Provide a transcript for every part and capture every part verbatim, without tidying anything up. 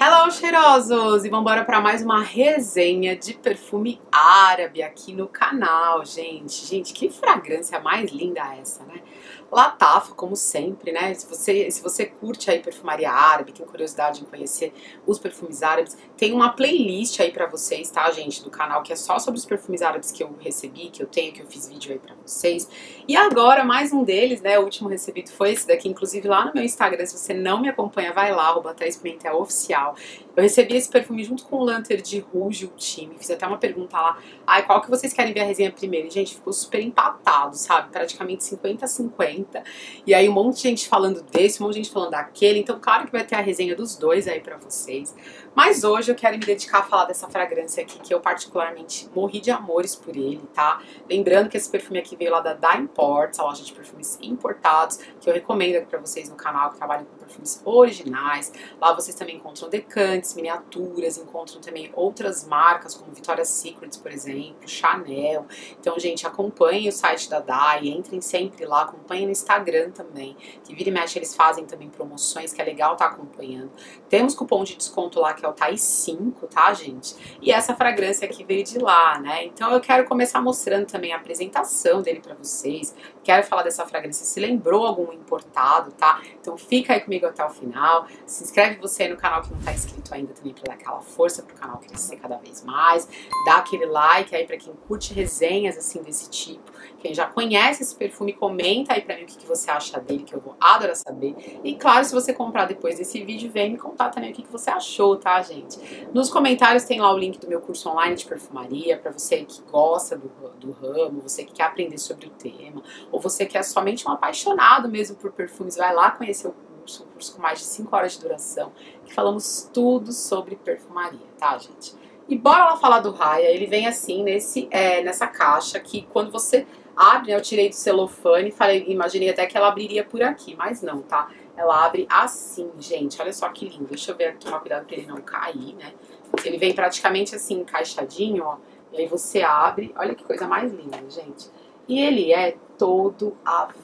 Hello, cheirosos! E vamos embora para mais uma resenha de perfume árabe aqui no canal, gente. Gente, que fragrância mais linda essa, né? Latafa, como sempre, né? Se você, se você curte aí perfumaria árabe, tem curiosidade em conhecer os perfumes árabes, tem uma playlist aí pra vocês, tá, gente, do canal, que é só sobre os perfumes árabes que eu recebi, que eu tenho, que eu fiz vídeo aí pra vocês. E agora, mais um deles, né? O último recebido foi esse daqui, inclusive lá no meu Instagram, se você não me acompanha, vai lá, arroba Thaís Pimentel Oficial. Eu recebi esse perfume junto com o Lanter de Rouge Ultime, fiz até uma pergunta lá, ai, qual que vocês querem ver a resenha primeiro? E, gente, ficou super empatado, sabe? Praticamente cinquenta a cinquenta. E aí um monte de gente falando desse, um monte de gente falando daquele, então claro que vai ter a resenha dos dois aí pra vocês. Mas hoje eu quero me dedicar a falar dessa fragrância aqui, que eu particularmente morri de amores por ele, tá? Lembrando que esse perfume aqui veio lá da Da Imports, a loja de perfumes importados, que eu recomendo aqui pra vocês no canal, que trabalham com perfumes originais. Lá vocês também encontram decantes, miniaturas, encontram também outras marcas, como Victoria's Secret, por exemplo, Chanel. Então, gente, acompanhem o site da Da e entrem sempre lá, acompanhem no Instagram também, que vira e mexe eles fazem também promoções, que é legal estar acompanhando. Temos cupom de desconto lá, que é o Thaís cinco, tá, gente? E essa fragrância aqui veio de lá, né? Então eu quero começar mostrando também a apresentação dele pra vocês. Quero falar dessa fragrância, se lembrou algum importado, tá? Então fica aí comigo até o final. Se inscreve você aí no canal que não tá inscrito ainda também pra dar aquela força pro canal crescer cada vez mais. Dá aquele like aí pra quem curte resenhas assim desse tipo. Quem já conhece esse perfume, comenta aí pra mim o que, que você acha dele, que eu vou adorar saber. E claro, se você comprar depois desse vídeo, vem me contar também o que, que você achou, tá, gente? Nos comentários tem lá o link do meu curso online de perfumaria, pra você que gosta do, do ramo, você que quer aprender sobre o tema, ou você que é somente um apaixonado mesmo por perfumes, vai lá conhecer o curso, um curso com mais de cinco horas de duração, que falamos tudo sobre perfumaria, tá, gente? E bora lá falar do Raya. Ele vem assim, nesse, é, nessa caixa, que quando você abre, né, eu tirei do celofane, falei, imaginei até que ela abriria por aqui, mas não, tá? Ela abre assim, gente, olha só que lindo. Deixa eu ver aqui, tomar cuidado pra ele não cair, né? Ele vem praticamente assim, encaixadinho, ó. E aí você abre, olha que coisa mais linda, gente. E ele é todo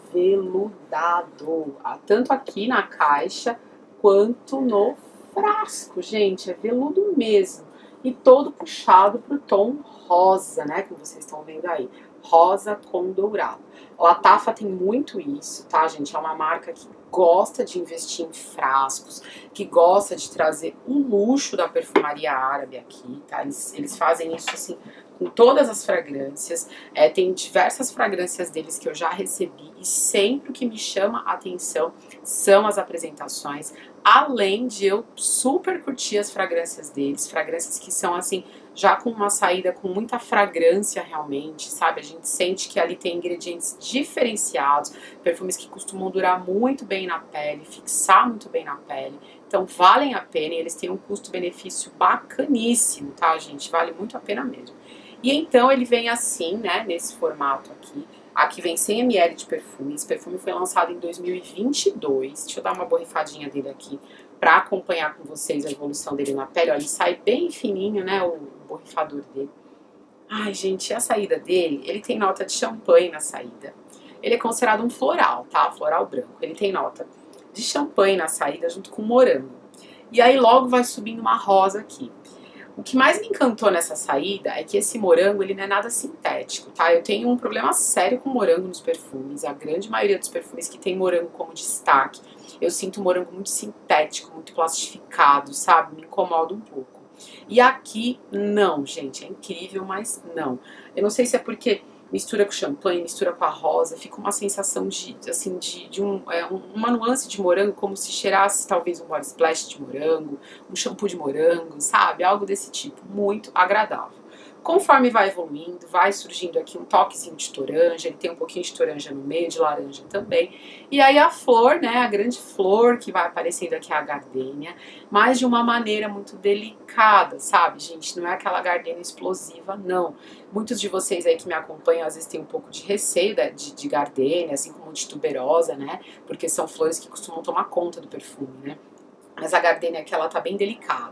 aveludado, tanto aqui na caixa, quanto no frasco, gente, é veludo mesmo. E todo puxado pro tom rosa, né, como vocês estão vendo aí. Rosa com dourado. A Latafa tem muito isso, tá, gente? É uma marca que gosta de investir em frascos, que gosta de trazer o luxo da perfumaria árabe aqui, tá? Eles, eles fazem isso, assim, com todas as fragrâncias. É, tem diversas fragrâncias deles que eu já recebi e sempre o que me chama a atenção são as apresentações, além de eu super curtir as fragrâncias deles, fragrâncias que são, assim, já com uma saída com muita fragrância realmente, sabe? A gente sente que ali tem ingredientes diferenciados, perfumes que costumam durar muito bem na pele, fixar muito bem na pele. Então valem a pena e eles têm um custo-benefício bacaníssimo, tá, gente? Vale muito a pena mesmo. E então ele vem assim, né, nesse formato aqui. Aqui vem cem mililitros de perfume. Esse perfume foi lançado em dois mil e vinte e dois. Deixa eu dar uma borrifadinha dele aqui pra acompanhar com vocês a evolução dele na pele. Olha, ele sai bem fininho, né, o borrifador dele. Ai, gente, a saída dele, ele tem nota de champanhe na saída. Ele é considerado um floral, tá? Floral branco. Ele tem nota de champanhe na saída junto com morango. E aí logo vai subindo uma rosa aqui. O que mais me encantou nessa saída é que esse morango, ele não é nada sintético, tá? Eu tenho um problema sério com morango nos perfumes. A grande maioria dos perfumes que tem morango como destaque, eu sinto o morango muito sintético, muito plastificado, sabe? Me incomoda um pouco. E aqui, não, gente, é incrível, mas não. Eu não sei se é porque mistura com champanhe, mistura com a rosa, fica uma sensação de, assim, de, de um, é, uma nuance de morango, como se cheirasse talvez um body splash de morango, um shampoo de morango, sabe? Algo desse tipo, muito agradável. Conforme vai evoluindo, vai surgindo aqui um toquezinho de toranja, ele tem um pouquinho de toranja no meio, de laranja também. E aí a flor, né, a grande flor que vai aparecendo aqui é a gardênia, mas de uma maneira muito delicada, sabe, gente? Não é aquela gardênia explosiva, não. Muitos de vocês aí que me acompanham às vezes têm um pouco de receio de, de gardênia, assim como de tuberosa, né? Porque são flores que costumam tomar conta do perfume, né? Mas a gardênia aqui, ela tá bem delicada.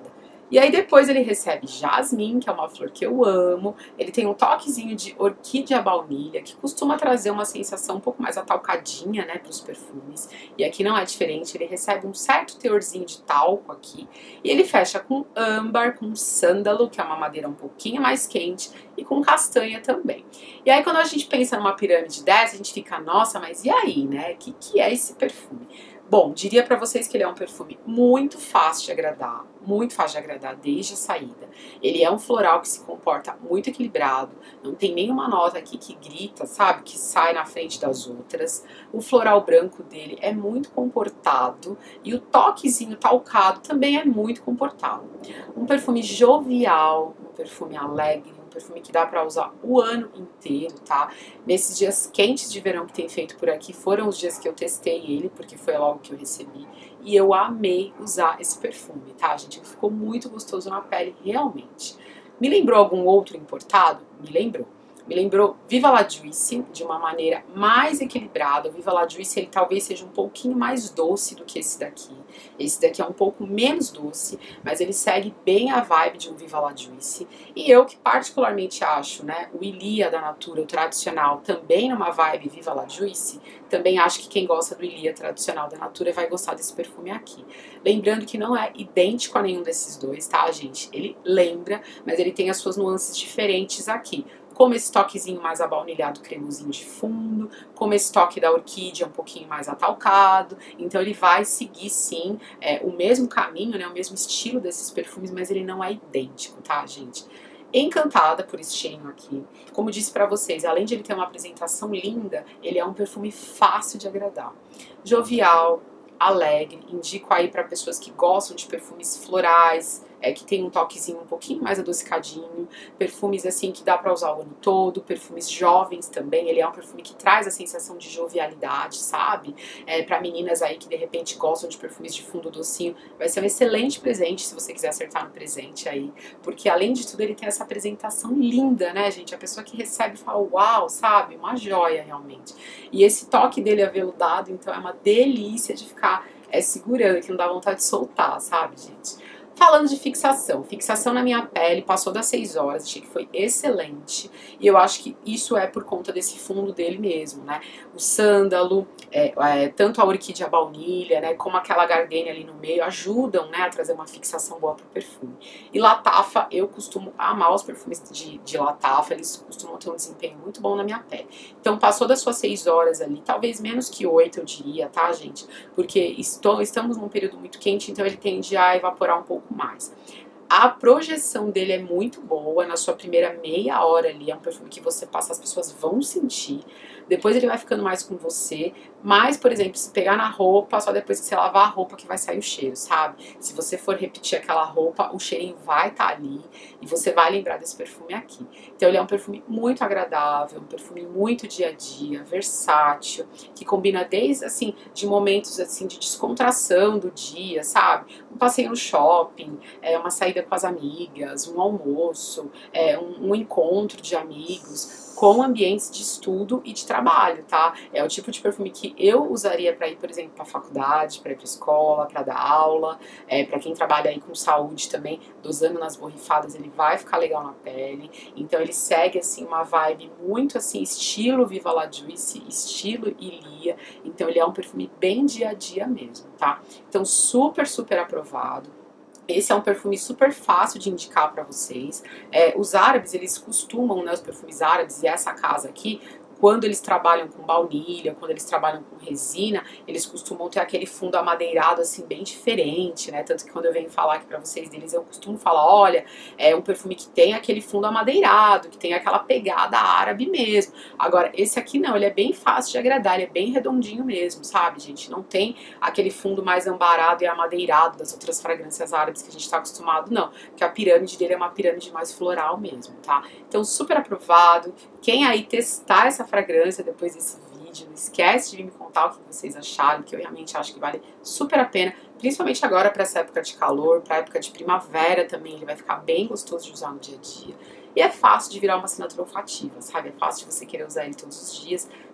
E aí depois ele recebe jasmim, que é uma flor que eu amo. Ele tem um toquezinho de orquídea baunilha, que costuma trazer uma sensação um pouco mais atalcadinha, né, para os perfumes. E aqui não é diferente, ele recebe um certo teorzinho de talco aqui. E ele fecha com âmbar, com sândalo, que é uma madeira um pouquinho mais quente, e com castanha também. E aí quando a gente pensa numa pirâmide dessa, a gente fica, nossa, mas e aí, né? O que, que é esse perfume? Bom, diria pra vocês que ele é um perfume muito fácil de agradar, muito fácil de agradar desde a saída. Ele é um floral que se comporta muito equilibrado, não tem nenhuma nota aqui que grita, sabe, que sai na frente das outras. O floral branco dele é muito comportado e o toquezinho talcado também é muito comportado. Um perfume jovial, um perfume alegre, um perfume que dá pra usar o ano inteiro, tá? Nesses dias quentes de verão que tem feito por aqui, foram os dias que eu testei ele, porque foi logo que eu recebi, e eu amei usar esse perfume, tá, gente? Ele ficou muito gostoso na pele, realmente. Me lembrou algum outro importado? Me lembrou. Me lembrou Viva La Juicy, de uma maneira mais equilibrada. O Viva La Juicy, ele talvez seja um pouquinho mais doce do que esse daqui. Esse daqui é um pouco menos doce, mas ele segue bem a vibe de um Viva La Juicy. E eu que particularmente acho, né, o Ilia da Natura, o tradicional, também numa vibe Viva La Juicy, também acho que quem gosta do Ilia tradicional da Natura vai gostar desse perfume aqui. Lembrando que não é idêntico a nenhum desses dois, tá, gente? Ele lembra, mas ele tem as suas nuances diferentes aqui. Como esse toquezinho mais abaunilhado, cremosinho de fundo, como esse toque da orquídea um pouquinho mais atalcado. Então ele vai seguir sim é, o mesmo caminho, né, o mesmo estilo desses perfumes, mas ele não é idêntico, tá, gente? Encantada por esse cheirinho aqui. Como disse pra vocês, além de ele ter uma apresentação linda, ele é um perfume fácil de agradar. Jovial, alegre, indico aí para pessoas que gostam de perfumes florais, é, que tem um toquezinho um pouquinho mais adocicadinho, perfumes assim que dá para usar o ano todo, perfumes jovens também. Ele é um perfume que traz a sensação de jovialidade, sabe? É, para meninas aí que de repente gostam de perfumes de fundo docinho, vai ser um excelente presente se você quiser acertar no presente aí, porque além de tudo ele tem essa apresentação linda, né, gente? A pessoa que recebe fala, uau, sabe? Uma joia realmente. E esse toque dele aveludado, então é uma delícia de ficar é, segurando, que não dá vontade de soltar, sabe, gente? Falando de fixação, fixação na minha pele, passou das seis horas, achei que foi excelente. E eu acho que isso é por conta desse fundo dele mesmo, né? O sândalo, é, é, tanto a orquídea baunilha, né, como aquela gardenia ali no meio, ajudam, né, a trazer uma fixação boa pro perfume. E Latafa, eu costumo amar os perfumes de, de Latafa, eles costumam ter um desempenho muito bom na minha pele. Então passou das suas seis horas ali, talvez menos que oito eu diria, tá, gente? Porque estou, estamos num período muito quente, então ele tende a evaporar um pouco mais. A projeção dele é muito boa, na sua primeira meia hora ali, é um perfume que você passa, as pessoas vão sentir, depois ele vai ficando mais com você, mas, por exemplo, se pegar na roupa, só depois que você lavar a roupa que vai sair o cheiro, sabe? Se você for repetir aquela roupa, o cheirinho vai estar ali e você vai lembrar desse perfume aqui. Então ele é um perfume muito agradável, um perfume muito dia a dia, versátil, que combina desde, assim, de momentos, assim, de descontração do dia, sabe? Um passeio no shopping, é, uma saída com as amigas, um almoço, é, um, um encontro de amigos, com ambientes de estudo e de trabalho, tá? É o tipo de perfume que eu usaria para ir, por exemplo, para a faculdade, para ir para escola, para dar aula, é, para quem trabalha aí com saúde também, dosando nas borrifadas, ele vai ficar legal na pele. Então ele segue assim uma vibe muito assim estilo Viva La Juicy, estilo Ilia. Então ele é um perfume bem dia a dia mesmo, tá? Então super, super aprovado. Esse é um perfume super fácil de indicar para vocês. É, os árabes, eles costumam, né, os perfumes árabes, e essa casa aqui, quando eles trabalham com baunilha, quando eles trabalham com resina, eles costumam ter aquele fundo amadeirado, assim, bem diferente, né? Tanto que quando eu venho falar aqui pra vocês deles, eu costumo falar, olha, é um perfume que tem aquele fundo amadeirado, que tem aquela pegada árabe mesmo. Agora, esse aqui não, ele é bem fácil de agradar, ele é bem redondinho mesmo, sabe, gente? Não tem aquele fundo mais ambarado e amadeirado das outras fragrâncias árabes que a gente tá acostumado, não. Porque a pirâmide dele é uma pirâmide mais floral mesmo, tá? Então, super aprovado. Quem aí testar essa fragrância depois desse vídeo, não esquece de vir me contar o que vocês acharam, que eu realmente acho que vale super a pena, principalmente agora para essa época de calor, para época de primavera também, ele vai ficar bem gostoso de usar no dia a dia. E é fácil de virar uma assinatura olfativa, sabe? É fácil de você querer usar ele todos os dias,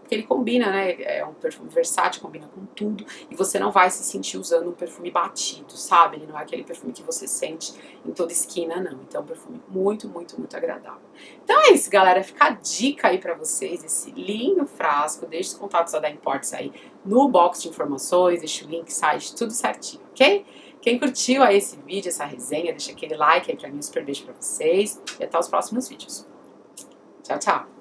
porque ele combina, né? É um perfume versátil, combina com tudo, e você não vai se sentir usando um perfume batido, sabe? Ele não é aquele perfume que você sente em toda esquina, não. Então é um perfume muito, muito, muito agradável. Então é isso, galera. Fica a dica aí pra vocês, esse lindo frasco. Deixe os contatos da Imports aí no box de informações, deixa o link, site, tudo certinho, ok? Quem curtiu aí esse vídeo, essa resenha, deixa aquele like aí pra mim, um super beijo pra vocês e até os próximos vídeos. Tchau, tchau!